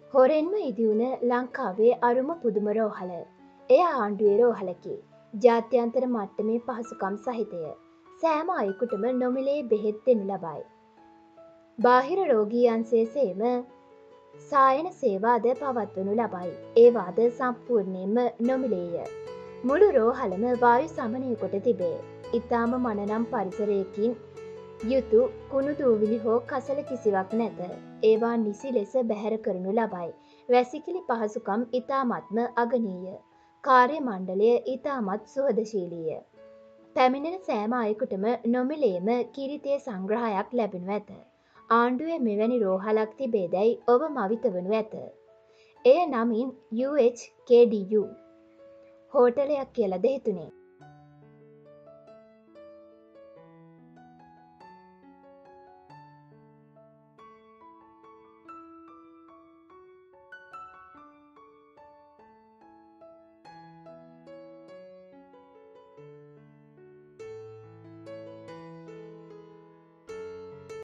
හොරෙන්ම ඉදිවුණ ලංකාවේ අරුම පුදුම රෝහල. එය ආණ්ඩුවේ රෝහලකි. ජාත්‍යන්තර මට්ටමේ පහසුකම් සහිතය. සෑම අයෙකුටම නොමිලේ බෙහෙත් දෙනු ලබයි. බාහිර රෝගී අංශයේ සේම සායන සේවාද පවත්වනු ලබයි. ඒවාද සම්පූර්ණයෙන්ම නොමිලේය. මුළු රෝහලම වායු සමනය කොට තිබේ. ඉතාම මනනම් පරිසරයකින් යුතු කුණු දූවිලි හෝ කසල කිසිවක් නැත. ඒවා නිසි ලෙස බැහැර කරනු ලබයි. වැසිකිලි පහසුකම් ඉතාමත්ම අගනීය. කාර්ය මණ්ඩලය ඉතාමත් සුහදශීලීය. පැමිණෙන සෑම අයෙකුටම නොමිලේම කිරිතේ සංග්‍රහයක් ලැබෙනු ඇත. ආණ්ඩුවේ මෙවැනි රෝහලක් තිබේදැයි ඔබ මවිත වනු ඇත. එය නමින් UHKDU හෝටලයක් කියලද හිතුනේ.